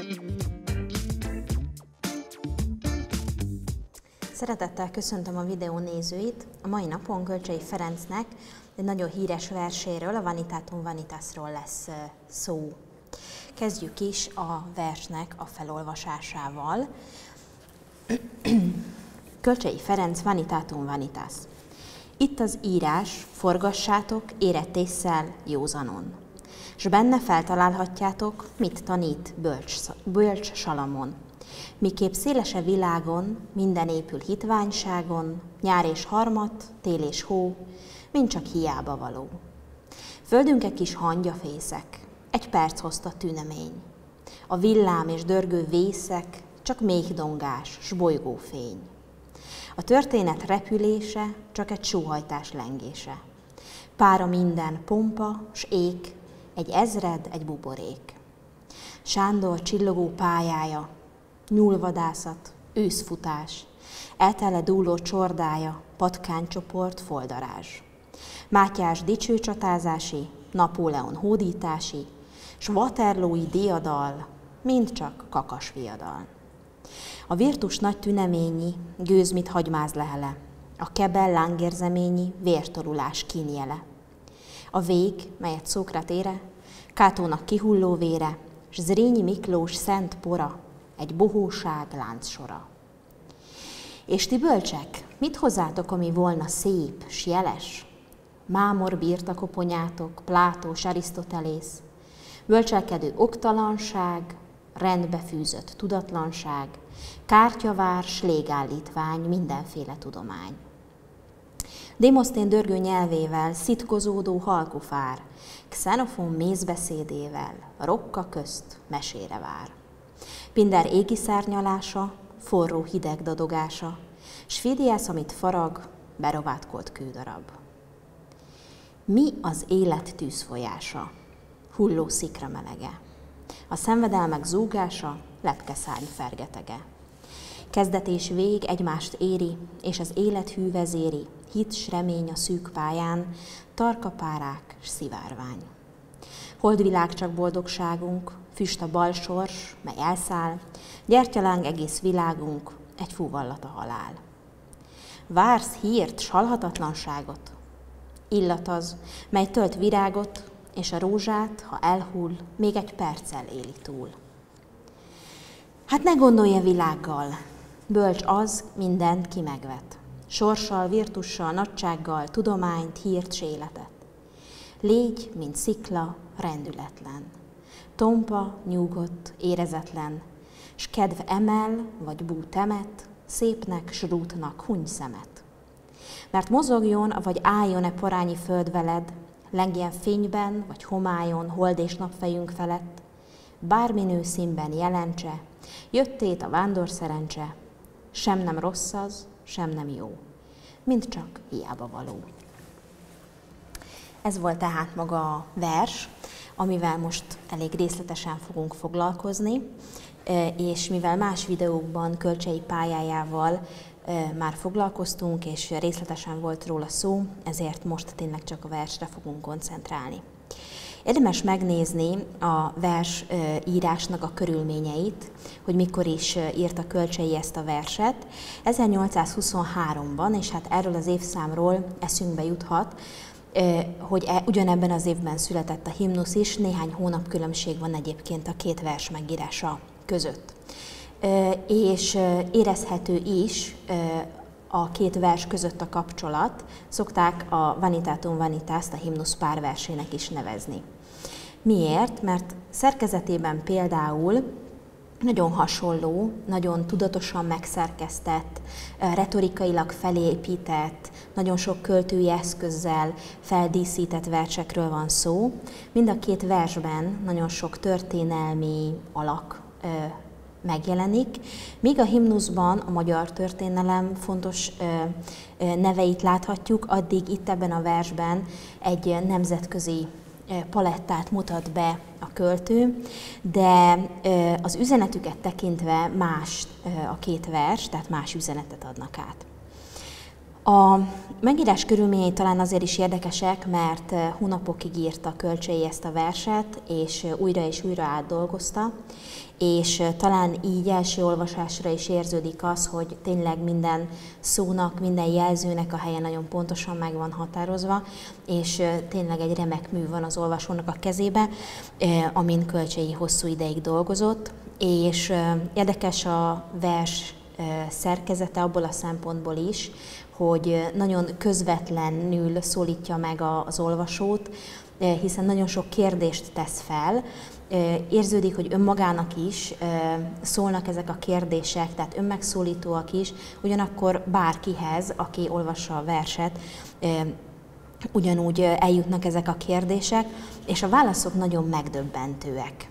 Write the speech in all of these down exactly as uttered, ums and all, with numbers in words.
Szeretettel köszöntöm a videó nézőit. A mai napon Kölcsey Ferencnek egy nagyon híres verséről, a Vanitatum Vanitasról lesz szó. Kezdjük is a versnek a felolvasásával. Kölcsey Ferenc, Vanitatum Vanitas. Itt az írás, forgassátok érett ésszel józanon, s benne feltalálhatjátok, mit tanít bölcs, bölcs Salamon. Miképp szélese világon, minden épül hitványságon, nyár és harmat, tél és hó, mind csak hiába való. Földünke kis hangyafészek, egy perc hozta tünemény. A villám és dörgő vészek, csak méhdongás, s bolygófény. A történet repülése, csak egy sóhajtás lengése. Pára minden pompa, s ék, egy ezred, egy buborék. Sándor csillogó pályája, nyúlvadászat, őszfutás, eltele dúló csordája, patkánycsoport, foldarázs. Mátyás dicsőcsatázási, Napóleon hódítási, s Waterloo-i diadal, mind csak kakas viadal. A virtus nagy tüneményi, gőzmit hagymáz lehele, a kebel lángérzeményi, vértorulás kínjele. A vég, melyet Szókratére, Kátónak kihulló vére, s Zrínyi Miklós szent pora, egy bohóság láncsora. És ti bölcsek, mit hozzátok, ami volna szép, s jeles? Mámor birtakoponyátok, Plátó s Arisztotelész, bölcselkedő oktalanság, rendbe fűzött tudatlanság, kártyavár, s légállítvány, mindenféle tudomány. Démosztén dörgő nyelvével, szitkozódó halkufár, Xenofón mézbeszédével, rokka közt mesére vár. Pinder égi szárnyalása, forró hideg dadogása, s Fidiász, amit farag, berovátkolt kődarab. Mi az élet tűzfolyása? Hulló szikra melege. A szenvedelmek zúgása, lepkeszárny fergetege. Kezdet és vég egymást éri, és az élet hű vezéri, hit s remény a szűk pályán, tarka párák s szivárvány. Holdvilág csak boldogságunk, füst a bal sors, mely elszáll, gyertyaláng egész világunk, egy fúvallat a halál. Vársz hírt s halhatatlanságot? Illat az, mely tölt virágot, és a rózsát, ha elhull, még egy perccel éli túl. Hát ne gondolj a világgal, bölcs az, mindent ki megvet. Sorssal, virtussal, nagysággal, tudományt, hírt s életet. Légy, mint szikla, rendületlen. Tompa, nyugodt, érezetlen, s kedv emel, vagy bú temet, szépnek, s rútnak huny szemet. Mert mozogjon, vagy álljon-e parányi föld veled, lengjen fényben, vagy homályon, hold és napfejünk felett, bárminő színben jelentse, jöttét a vándor szerencse, sem nem rossz az, sem nem jó, mind csak hiába való. Ez volt tehát maga a vers, amivel most elég részletesen fogunk foglalkozni, és mivel más videókban Kölcsey pályájával már foglalkoztunk, és részletesen volt róla szó, ezért most tényleg csak a versre fogunk koncentrálni. Érdemes megnézni a vers írásnak a körülményeit, hogy mikor is írta Kölcsey ezt a verset. ezernyolcszázhuszonháromban, és hát erről az évszámról eszünkbe juthat, hogy ugyanebben az évben született a himnusz is, néhány hónap különbség van egyébként a két vers megírása között. És érezhető is a két vers között a kapcsolat, szokták a Vanitatum Vanitaszt a himnusz párversének is nevezni. Miért? Mert szerkezetében például nagyon hasonló, nagyon tudatosan megszerkesztett, retorikailag felépített, nagyon sok költői eszközzel feldíszített versekről van szó. Mind a két versben nagyon sok történelmi alak megjelenik, míg a himnuszban a magyar történelem fontos neveit láthatjuk, addig itt ebben a versben egy nemzetközi palettát mutat be a költő, de az üzenetüket tekintve más a két vers, tehát más üzenetet adnak át. A megírás körülményei talán azért is érdekesek, mert hónapokig írta Kölcsey ezt a verset, és újra és újra átdolgozta, és talán így első olvasásra is érződik az, hogy tényleg minden szónak, minden jelzőnek a helye nagyon pontosan meg van határozva, és tényleg egy remek mű van az olvasónak a kezébe, amin Kölcsey hosszú ideig dolgozott, és érdekes a vers szerkezete abból a szempontból is, hogy nagyon közvetlenül szólítja meg az olvasót, hiszen nagyon sok kérdést tesz fel. Érződik, hogy önmagának is szólnak ezek a kérdések, tehát önmegszólítóak is, ugyanakkor bárkihez, aki olvassa a verset, ugyanúgy eljutnak ezek a kérdések, és a válaszok nagyon megdöbbentőek.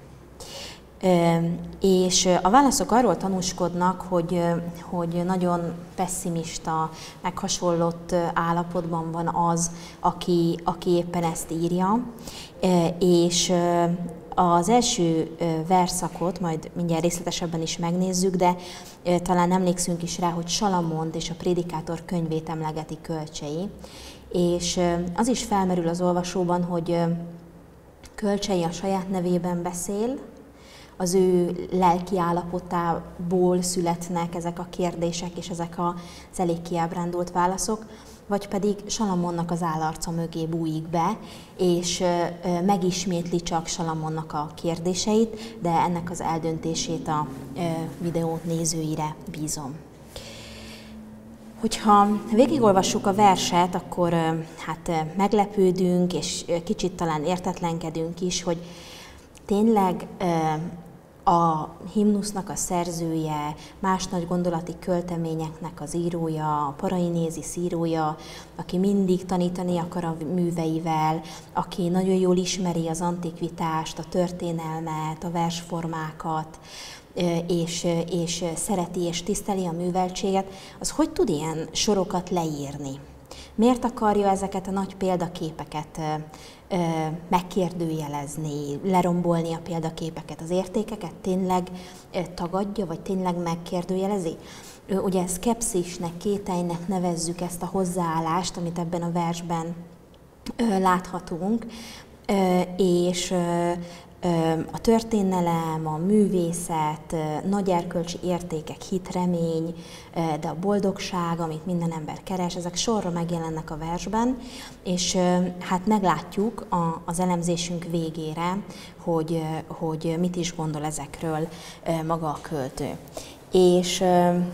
És a válaszok arról tanúskodnak, hogy, hogy nagyon pesszimista, meghasonlott állapotban van az, aki, aki éppen ezt írja, és az első versszakot majd mindjárt részletesebben is megnézzük, de talán emlékszünk is rá, hogy Salamont és a Prédikátor könyvét emlegeti Kölcsey, és az is felmerül az olvasóban, hogy Kölcsey a saját nevében beszél, az ő lelki állapotából születnek ezek a kérdések és ezek az elég kiábrándult válaszok, vagy pedig Salamonnak az állarca mögé bújik be, és megismétli csak Salamonnak a kérdéseit, de ennek az eldöntését a videó nézőire bízom. Hogyha végigolvassuk a verset, akkor hát meglepődünk, és kicsit talán értetlenkedünk is, hogy tényleg a himnusznak a szerzője, más nagy gondolati költeményeknek az írója, a Parainézis írója, aki mindig tanítani akar a műveivel, aki nagyon jól ismeri az antikvitást, a történelmet, a versformákat, és, és szereti és tiszteli a műveltséget, az hogy tud ilyen sorokat leírni? Miért akarja ezeket a nagy példaképeket megkérdőjelezni, lerombolni a példaképeket, az értékeket tényleg tagadja, vagy tényleg megkérdőjelezi? Ugye szkepszisnek, kételynek nevezzük ezt a hozzáállást, amit ebben a versben láthatunk, és a történelem, a művészet, nagy erkölcsi értékek, hit, remény, de a boldogság, amit minden ember keres, ezek sorra megjelennek a versben, és hát meglátjuk az elemzésünk végére, hogy, hogy mit is gondol ezekről maga a költő. És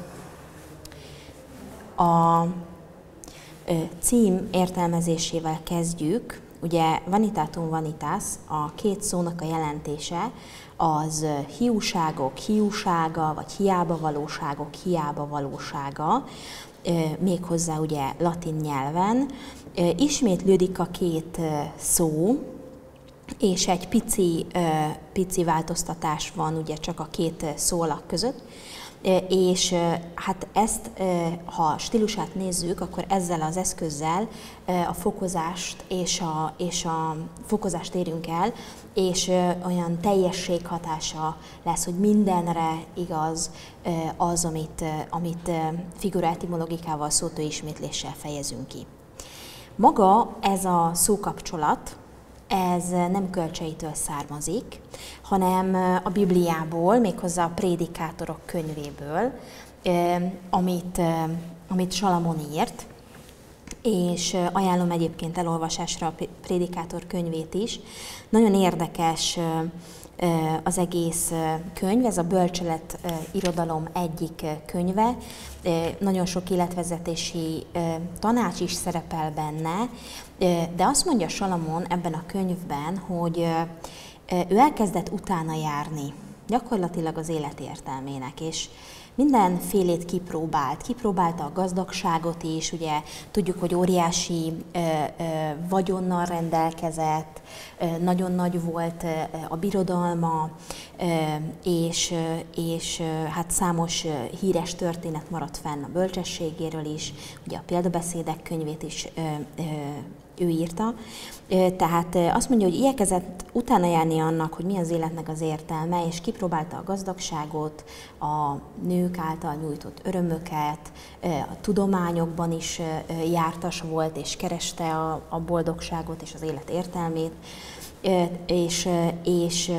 a cím értelmezésével kezdjük. Ugye vanitatum vanitas, a két szónak a jelentése az hiúságok hiúsága, vagy hiába valóságok hiába valósága, méghozzá ugye latin nyelven. Ismétlődik a két szó, és egy pici, pici változtatás van ugye csak a két szóalak között. És hát ezt, ha stílusát nézzük, akkor ezzel az eszközzel a fokozást és a, és a fokozást érünk el, és olyan teljességhatása lesz, hogy mindenre igaz az, amit, amit figura etimologikával, szótőismétléssel fejezünk ki. Maga ez a szókapcsolat, ez nem Kölcseytől származik, hanem a Bibliából, méghozzá a Prédikátorok könyvéből, amit, amit Salamon írt, és ajánlom egyébként elolvasásra a Prédikátor könyvét is. Nagyon érdekes az egész könyv, ez a bölcselet irodalom egyik könyve, nagyon sok életvezetési tanács is szerepel benne, de azt mondja Salamon ebben a könyvben, hogy ő elkezdett utána járni, gyakorlatilag az élet értelmének, és mindenfélét kipróbált. Kipróbálta a gazdagságot is, ugye tudjuk, hogy óriási ö, ö, vagyonnal rendelkezett, ö, nagyon nagy volt ö, a birodalma, ö, és, ö, és ö, hát számos ö, híres történet maradt fenn a bölcsességéről is, ugye a példabeszédek könyvét is ö, ö, ő írta. Tehát azt mondja, hogy igyekezett utána járni annak, hogy mi az életnek az értelme, és kipróbálta a gazdagságot, a nők által nyújtott örömöket, a tudományokban is jártas volt, és kereste a, a boldogságot és az élet értelmét, és, és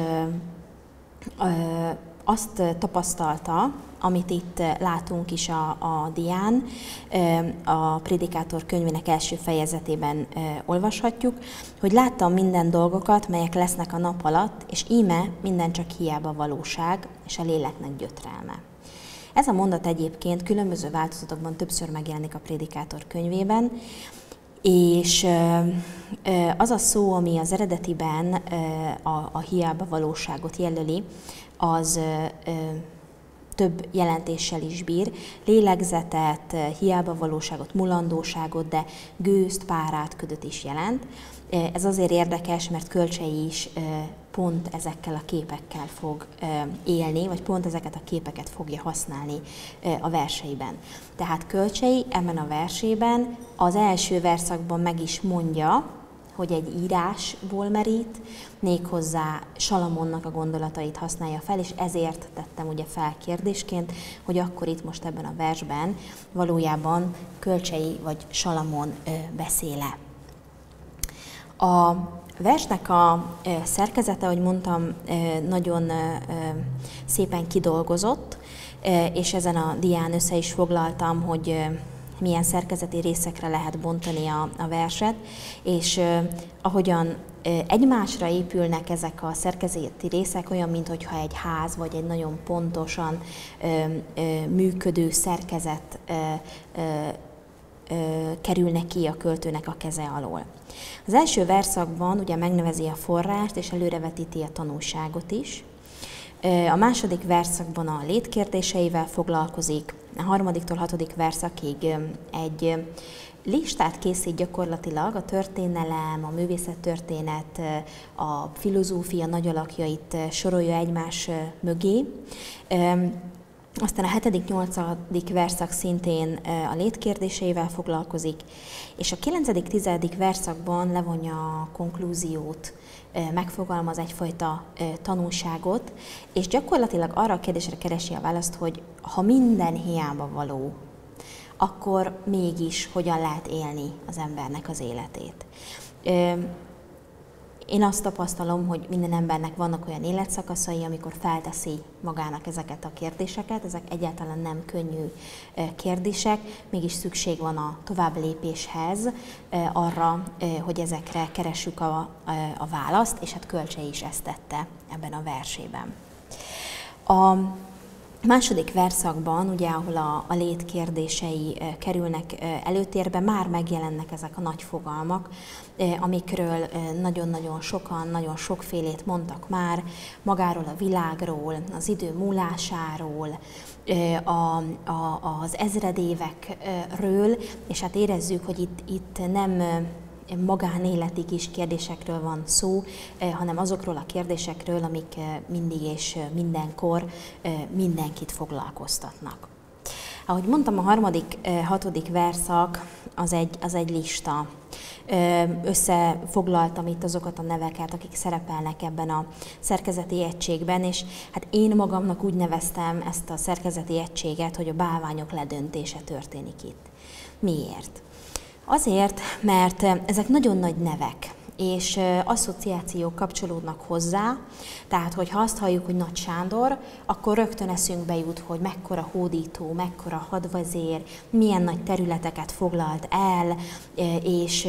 azt tapasztalta, amit itt látunk is a, a dián, a Prédikátor könyvének első fejezetében olvashatjuk, hogy láttam minden dolgokat, melyek lesznek a nap alatt, és íme minden csak hiába valóság, és a léleknek gyötrelme. Ez a mondat egyébként különböző változatokban többször megjelenik a Prédikátor könyvében, és az a szó, ami az eredetiben a, a hiába valóságot jelöli, az több jelentéssel is bír, lélegzetet, hiába valóságot, mulandóságot, de gőzt, párát, ködöt is jelent. Ez azért érdekes, mert Kölcsey is pont ezekkel a képekkel fog élni, vagy pont ezeket a képeket fogja használni a verseiben. Tehát Kölcsey ebben a versében az első verszakban meg is mondja, hogy egy írásból merít, méghozzá Salamonnak a gondolatait használja fel, és ezért tettem ugye fel kérdésként, hogy akkor itt most ebben a versben valójában Kölcsey vagy Salamon beszél-e. A versnek a szerkezete, ahogy mondtam, nagyon szépen kidolgozott, és ezen a dián össze is foglaltam, hogy milyen szerkezeti részekre lehet bontani a, a verset, és eh, ahogyan eh, egymásra épülnek ezek a szerkezeti részek, olyan, mintha egy ház, vagy egy nagyon pontosan eh, eh, működő szerkezet eh, eh, eh, kerülne ki a költőnek a keze alól. Az első verszakban ugye megnevezi a forrást, és előrevetíti a tanulságot is. A második verszakban a létkérdéseivel foglalkozik, a harmadiktól hatodik verszakig egy listát készít gyakorlatilag a történelem, a művészettörténet, a filozófia nagy alakjait sorolja egymás mögé. Aztán a hetedik nyolcadik verszak szintén a létkérdéseivel foglalkozik, és a kilencedik tizedik verszakban levonja a konklúziót, megfogalmaz egyfajta tanulságot, és gyakorlatilag arra a kérdésre keresi a választ, hogy ha minden hiába való, akkor mégis hogyan lehet élni az embernek az életét. Én azt tapasztalom, hogy minden embernek vannak olyan életszakaszai, amikor felteszi magának ezeket a kérdéseket, ezek egyáltalán nem könnyű kérdések, mégis szükség van a továbblépéshez arra, hogy ezekre keressük a, a választ, és hát Kölcsey is ezt tette ebben a versében. A második verszakban, ugye, ahol a, a lét kérdései e, kerülnek e, előtérbe, már megjelennek ezek a nagy fogalmak, e, amikről nagyon-nagyon sokan, nagyon sokfélét mondtak már, magáról a világról, az idő múlásáról, e, a, a, az ezredévekről, és hát érezzük, hogy itt, itt nem magánéleti kis kérdésekről van szó, hanem azokról a kérdésekről, amik mindig és mindenkor mindenkit foglalkoztatnak. Ahogy mondtam, a harmadik, hatodik verszak az egy, az egy lista. Összefoglaltam itt azokat a neveket, akik szerepelnek ebben a szerkezeti egységben, és hát én magamnak úgy neveztem ezt a szerkezeti egységet, hogy a bálványok ledöntése történik itt. Miért? Azért, mert ezek nagyon nagy nevek, és asszociációk kapcsolódnak hozzá, tehát hogyha azt halljuk, hogy Nagy Sándor, akkor rögtön eszünkbe jut, hogy mekkora hódító, mekkora hadvezér, milyen nagy területeket foglalt el, és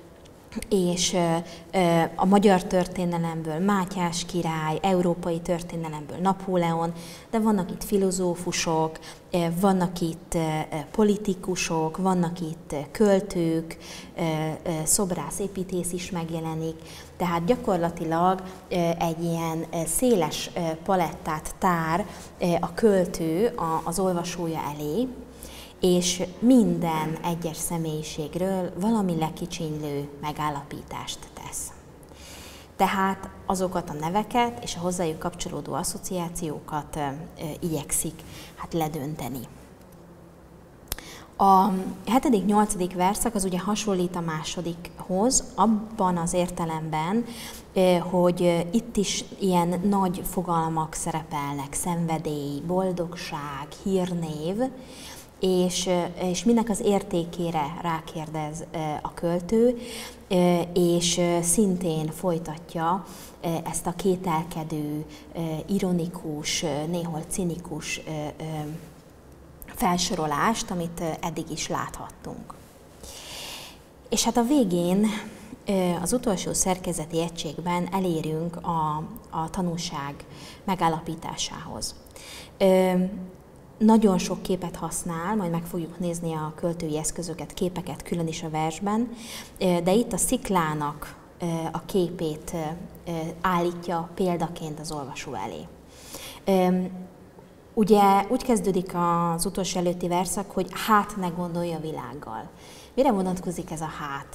és a magyar történelemből Mátyás király, európai történelemből Napóleon, de vannak itt filozófusok, vannak itt politikusok, vannak itt költők, szobrász, építész is megjelenik, tehát gyakorlatilag egy ilyen széles palettát tár a költő az olvasója elé, és minden egyes személyiségről valami lekicsinylő megállapítást tesz. Tehát azokat a neveket és a hozzájuk kapcsolódó asszociációkat e, igyekszik hát ledönteni. A hetedik-nyolcadik verszak az ugye hasonlít a másodikhoz, abban az értelemben, hogy itt is ilyen nagy fogalmak szerepelnek, szenvedély, boldogság, hírnév, és, és mindnek az értékére rákérdez a költő, és szintén folytatja ezt a kételkedő, ironikus, néhol cinikus felsorolást, amit eddig is láthattunk. És hát a végén, az utolsó szerkezeti egységben elérünk a, a tanúság megállapításához. Nagyon sok képet használ, majd meg fogjuk nézni a költői eszközöket, képeket külön is a versben, de itt a sziklának a képét állítja példaként az olvasó elé. Ugye úgy kezdődik az utolsó előtti verszak, hogy hát ne gondolj a világgal. Mire vonatkozik ez a hát?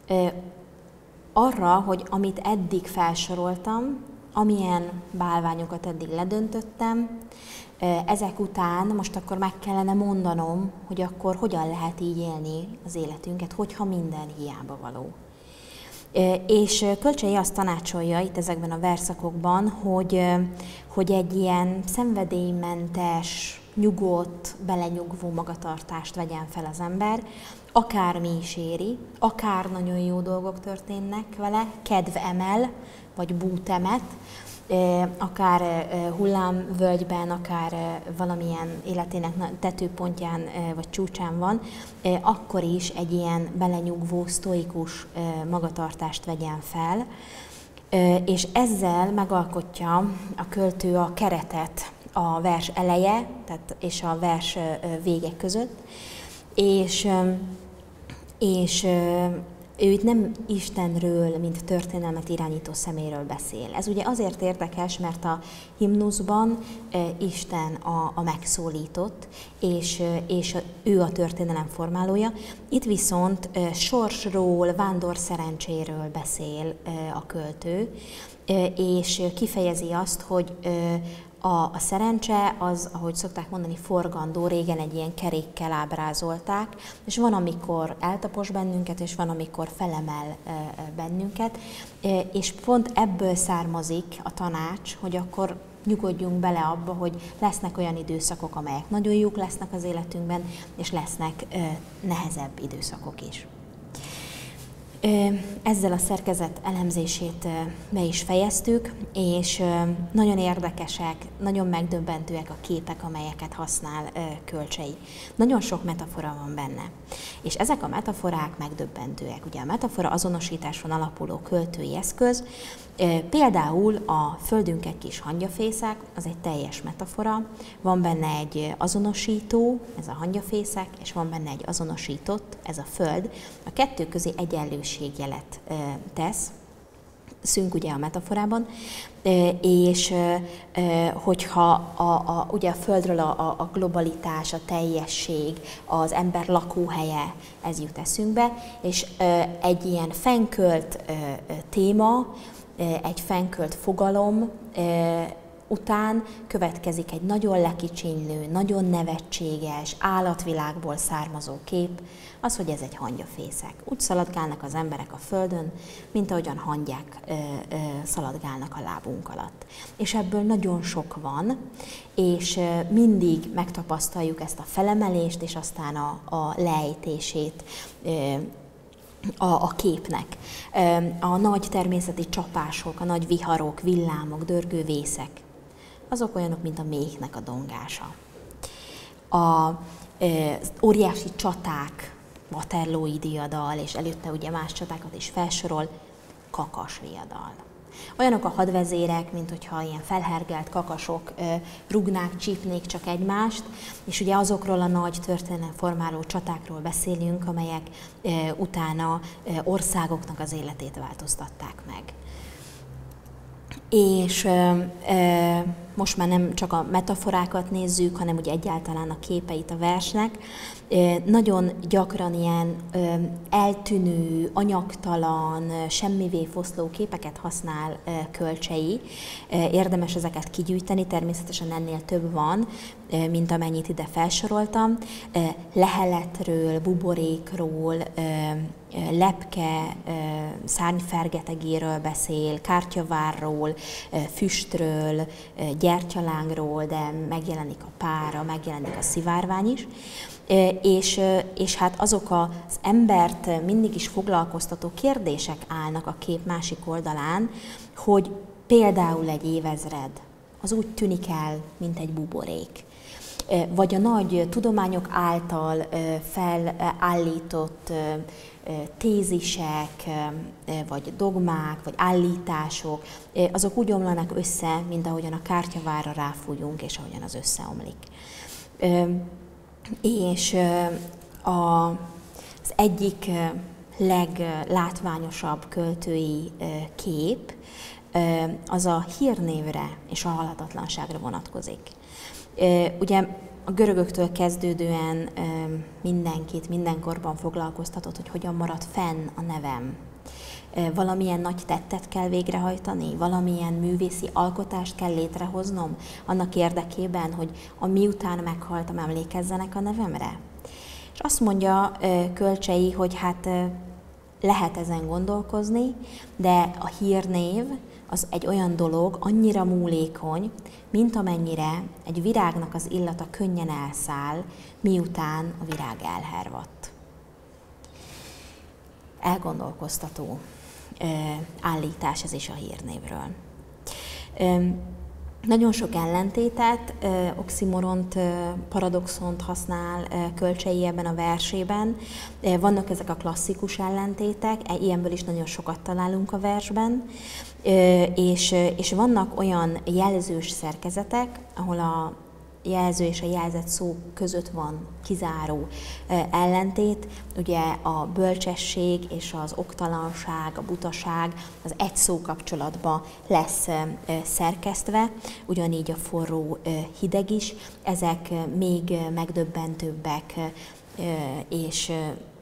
Arra, hogy amit eddig felsoroltam, amilyen bálványokat eddig ledöntöttem, ezek után most akkor meg kellene mondanom, hogy akkor hogyan lehet így élni az életünket, hogyha minden hiába való. És Kölcsey azt tanácsolja itt ezekben a verszakokban, hogy, hogy egy ilyen szenvedélymentes, nyugodt, belenyugvó magatartást vegyen fel az ember, akár mi is éri, akár nagyon jó dolgok történnek vele, kedv emel, vagy bút emet, akár hullámvölgyben, akár valamilyen életének tetőpontján vagy csúcsán van, akkor is egy ilyen belenyugvó, sztoikus magatartást vegyen fel, és ezzel megalkotja a költő a keretet a vers eleje tehát, és a vers vége között, és, és ő itt nem Istenről, mint történelmet irányító szeméről beszél. Ez ugye azért érdekes, mert a himnuszban Isten a, a megszólított, és, és ő a történelem formálója. Itt viszont sorsról, vándor szerencséről beszél a költő, és kifejezi azt, hogy A, a szerencse az, ahogy szokták mondani, forgandó, régen egy ilyen kerékkel ábrázolták, és van, amikor eltapos bennünket, és van, amikor felemel bennünket, és pont ebből származik a tanács, hogy akkor nyugodjunk bele abba, hogy lesznek olyan időszakok, amelyek nagyon jók lesznek az életünkben, és lesznek nehezebb időszakok is. Ezzel a szerkezet elemzését be is fejeztük, és nagyon érdekesek, nagyon megdöbbentőek a képek, amelyeket használ Kölcsey. Nagyon sok metafora van benne, és ezek a metaforák megdöbbentőek. Ugye a metafora azonosításon alapuló költői eszköz, például a földünk egy kis hangyafészek, az egy teljes metafora, van benne egy azonosító, ez a hangyafészek, és van benne egy azonosított, ez a föld. A kettő közé egyenlőségjelet tesz, szünk ugye a metaforában, és hogyha a, a, ugye a földről a, a globalitás, a teljesség, az ember lakóhelye, ez jut eszünkbe, és egy ilyen fennkölt téma, egy fennkölt fogalom után következik egy nagyon lekicsinylő, nagyon nevetséges, állatvilágból származó kép, az, hogy ez egy hangyafészek. Úgy szaladgálnak az emberek a földön, mint ahogyan hangyák ö, ö, szaladgálnak a lábunk alatt. És ebből nagyon sok van, és ö, mindig megtapasztaljuk ezt a felemelést, és aztán a, a lejtését ö, A, a képnek. A nagy természeti csapások, a nagy viharok, villámok, dörgő vészek, azok olyanok, mint a méhnek a dongása. A, az óriási csaták, Waterloo-i diadal, és előtte ugye más csatákat is felsorol, kakas viadal. Olyanok a hadvezérek, mint hogyha ilyen felhergelt kakasok rugnák, csípnék csak egymást, és ugye azokról a nagy történelemformáló csatákról beszélünk, amelyek utána országoknak az életét változtatták meg. És e, most már nem csak a metaforákat nézzük, hanem ugye egyáltalán a képeit a versnek. E, nagyon gyakran ilyen e, eltűnő, anyagtalan, semmivé foszló képeket használ e, Kölcsey. E, érdemes ezeket kigyűjteni, természetesen ennél több van, mint amennyit ide felsoroltam. Leheletről, buborékról, lepke, szárnyfergetegéről beszél, kártyavárról, füstről, gyertyalángról, de megjelenik a pára, megjelenik a szivárvány is. És, és hát azok az embert mindig is foglalkoztató kérdések állnak a kép másik oldalán, hogy például egy évezred, az úgy tűnik el, mint egy buborék. Vagy a nagy tudományok által felállított tézisek, vagy dogmák, vagy állítások, azok úgy omlanak össze, mint ahogyan a kártyavárra ráfújunk, és ahogyan az összeomlik. És a, az egyik leglátványosabb költői kép az a hírnévre és a halhatatlanságra vonatkozik. Ugye a görögöktől kezdődően mindenkit, mindenkorban foglalkoztatott, hogy hogyan marad fenn a nevem. Valamilyen nagy tettet kell végrehajtani, valamilyen művészi alkotást kell létrehoznom annak érdekében, hogy a miután meghaltam, emlékezzenek a nevemre. És azt mondja Kölcsey, hogy hát lehet ezen gondolkozni, de a hírnév az egy olyan dolog, annyira múlékony, mint amennyire egy virágnak az illata könnyen elszáll, miután a virág elhervadt. Elgondolkoztató állítás ez is a hírnévről. Nagyon sok ellentétet, oximoront, paradoxont használ Kölcsey ebben a versében. Vannak ezek a klasszikus ellentétek, ilyenből is nagyon sokat találunk a versben, és, és vannak olyan jelzős szerkezetek, ahol a jelző és a jelzett szó között van kizáró ellentét. Ugye a bölcsesség és az oktalanság, a butaság az egy szó kapcsolatba lesz szerkesztve, ugyanígy a forró, hideg is. Ezek még megdöbbentőbbek és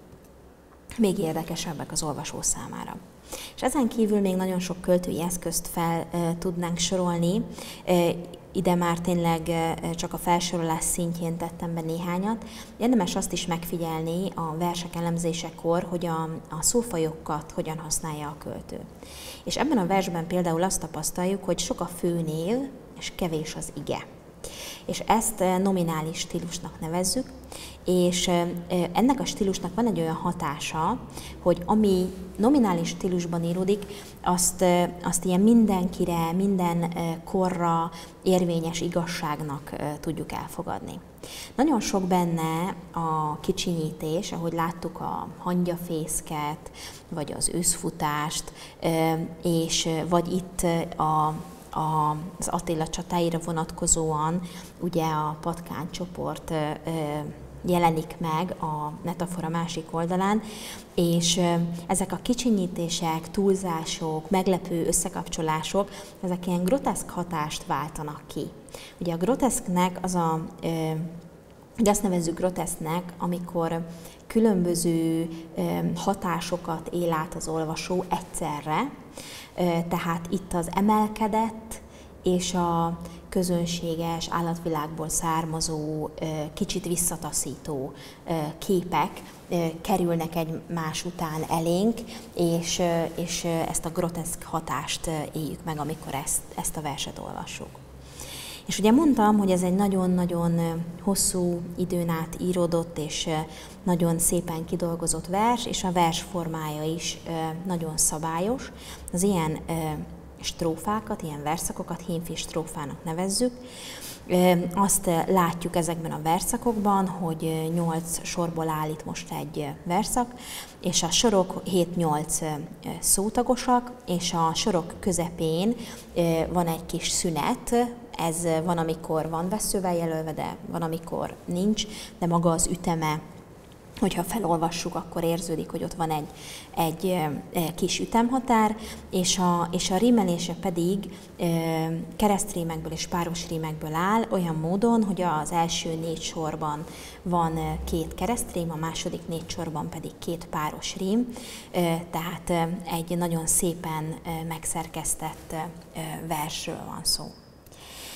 még érdekesebbek az olvasó számára. És ezen kívül még nagyon sok költői eszközt fel tudnánk sorolni. Ide már tényleg csak a felsorolás szintjén tettem be néhányat. Érdemes azt is megfigyelni a versek elemzésekor, hogy a, a szófajokat hogyan használja a költő. És ebben a versben például azt tapasztaljuk, hogy sok a főnév és kevés az ige. És ezt nominális stílusnak nevezzük, és ennek a stílusnak van egy olyan hatása, hogy ami nominális stílusban íródik, azt, azt ilyen mindenkire, minden korra érvényes igazságnak tudjuk elfogadni. Nagyon sok benne a kicsinyítés, ahogy láttuk a hangyafészket, vagy az őszfutást, és vagy itt a az Attila csatáira vonatkozóan ugye a patkánycsoport jelenik meg a metafora másik oldalán, és ezek a kicsinyítések, túlzások, meglepő összekapcsolások, ezek ilyen groteszk hatást váltanak ki. Ugye a groteszknek az a, ugye azt nevezzük groteszknek, amikor különböző hatásokat él át az olvasó egyszerre, tehát itt az emelkedett és a közönséges, állatvilágból származó, kicsit visszataszító képek kerülnek egymás után elénk, és, és ezt a groteszk hatást éljük meg, amikor ezt, ezt a verset olvassuk. És ugye mondtam, hogy ez egy nagyon-nagyon hosszú időn át íródott és nagyon szépen kidolgozott vers, és a vers formája is nagyon szabályos. Az ilyen strófákat, ilyen verszakokat hímfi strófának nevezzük. Azt látjuk ezekben a verszakokban, hogy nyolc sorból áll itt most egy verszak, és a sorok hét-nyolc szótagosak, és a sorok közepén van egy kis szünet. Ez van, amikor van vesszővel jelölve, de van, amikor nincs, de maga az üteme, hogyha felolvassuk, akkor érződik, hogy ott van egy, egy kis ütemhatár, és a, és a rímelése pedig keresztrímekből és páros rímekből áll, olyan módon, hogy az első négy sorban van két keresztrím, a második négy sorban pedig két páros rím, tehát egy nagyon szépen megszerkesztett versről van szó.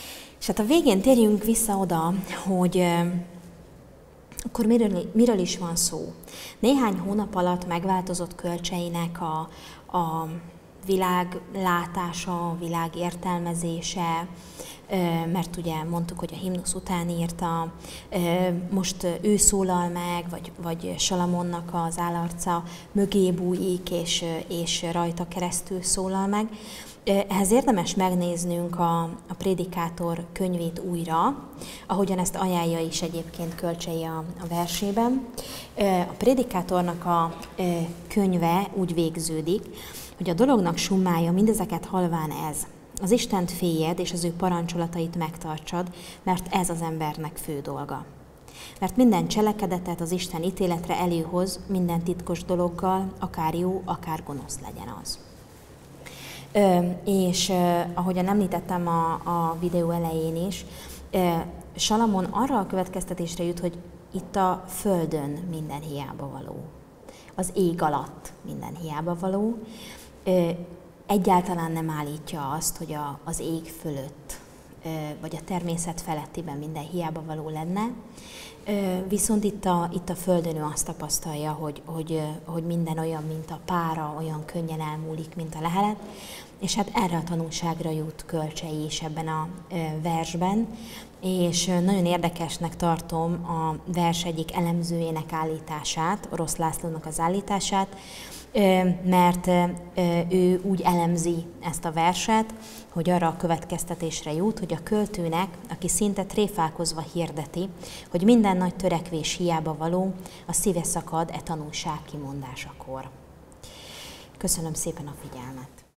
És hát a végén térjünk vissza oda, hogy akkor miről, miről is van szó. Néhány hónap alatt megváltozott Kölcseinek a, a világlátása, a világ értelmezése, mert ugye mondtuk, hogy a himnusz után írta, most ő szólal meg, vagy, vagy Salamonnak az állarca mögé bújik, és, és rajta keresztül szólal meg. Ehhez érdemes megnéznünk a, a Prédikátor könyvét újra, ahogyan ezt ajánlja is egyébként Kölcsei a, a versében. A Prédikátornak a könyve úgy végződik, hogy a dolognak summája mindezeket halván ez. Az Istent féljed, és az ő parancsolatait megtartsad, mert ez az embernek fő dolga. Mert minden cselekedetet az Isten ítéletre előhoz, minden titkos dologgal, akár jó, akár gonosz legyen az. Ö, és ö, ahogyan említettem a, a videó elején is, ö, Salamon arra a következtetésre jut, hogy itt a földön minden hiába való. Az ég alatt minden hiába való. Ö, egyáltalán nem állítja azt, hogy a, az ég fölött, ö, vagy a természet felettiben minden hiába való lenne. Ö, viszont itt a, itt a földön ő azt tapasztalja, hogy, hogy, hogy minden olyan, mint a pára, olyan könnyen elmúlik, mint a lehelet, és hát erre a tanulságra jut Kölcsei is ebben a ö, versben, és nagyon érdekesnek tartom a vers egyik elemzőjének állítását, Orosz Lászlónak az állítását, mert ő úgy elemzi ezt a verset, hogy arra a következtetésre jut, hogy a költőnek, aki szinte tréfálkozva hirdeti, hogy minden nagy törekvés hiába való, a szíve szakad e tanulság kimondásakor. Köszönöm szépen a figyelmet!